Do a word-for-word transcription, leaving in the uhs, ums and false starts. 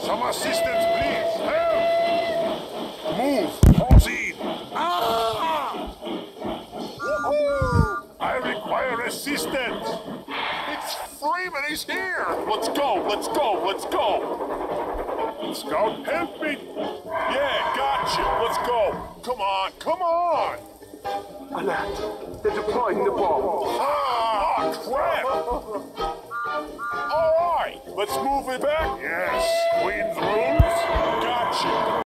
Some assistance, please. Help! Move! Proceed! Ah! Woohoo! I require assistance! It's Freeman, he's here! Let's go, let's go, let's go! Scout, help me! Yeah, gotcha! Let's go! Come on, come on! Alert! They're deploying the bomb. Ah, crap! All right, let's move it back. Yes, Queen's rules. Gotcha.